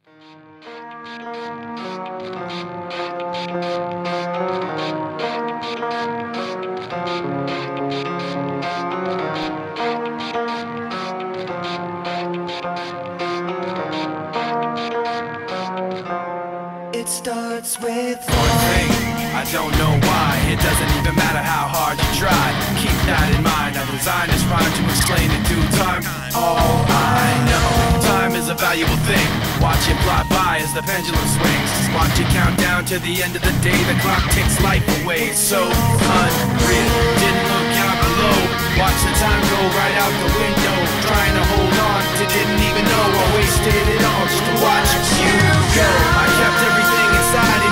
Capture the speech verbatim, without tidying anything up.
It starts with one thing, I don't know why. It doesn't even matter how hard you try. Keep that in mind, I designed this rhyme to explain in due time. All I know, time is a valuable thing. Watch it fly by as the pendulum swings. Watch it count down to the end of the day. The clock takes life away, it's so unreal. Didn't look out below, watch the time go right out the window. Trying to hold on to didn't even know I wasted it all just to watch you go. I kept everything inside